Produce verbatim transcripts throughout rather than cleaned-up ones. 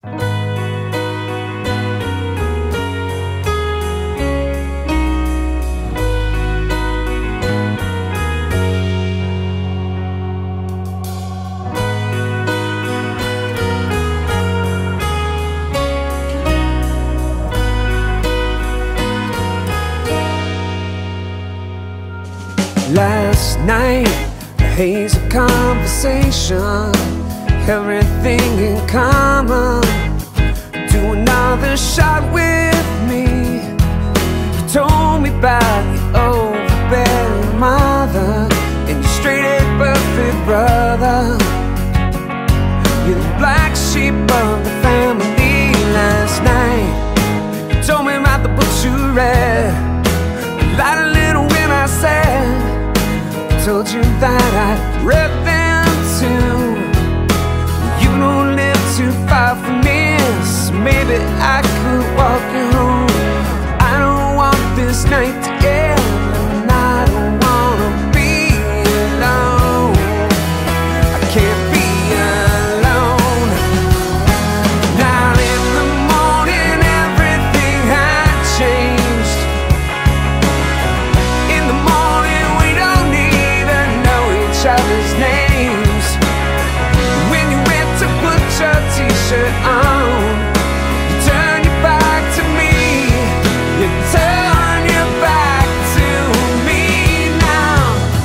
Last night, a haze of conversation, everything in common. Do another shot with me. You told me about your overbearing mother and your straight-A perfect brother. You're the black sheep of the family. Last night, you told me about the books you read. You lied a little when I said told you that I read them too. You don't live too far from me, so maybe I could walk you home. I don't want this night to end, and I don't wanna be alone. I can't be alone. Now in the morning everything had changed. In the morning we don't need each other's names. When you went to put your t-shirt on, you turn your back to me. You turn your back to me now.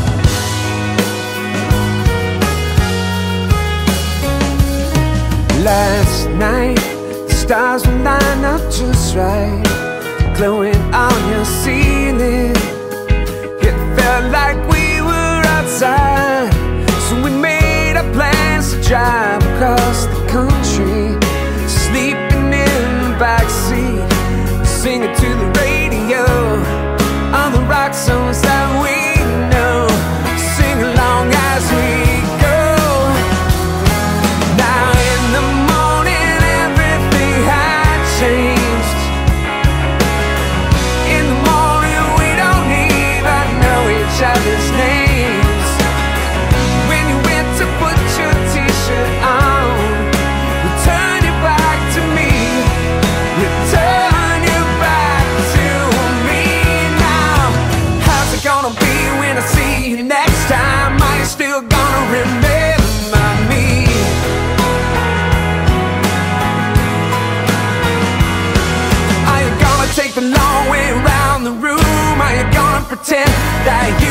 Last night, the stars were lined up just right, glowing on your ceiling. It felt like we were outside, so we made our plans to drive across the country, sleeping in the backseat, singing to the radio on the rock songs that we know. Sing along as we go. Now in the morning everything had changed. In the morning we don't even know each other's names. When you went to put your t-shirt on, you turn your back to me. You turn your back to me now. How's it gonna be when I see you next time? Are you still gonna remember me? Are you gonna take the long way around the room? Are you gonna pretend that you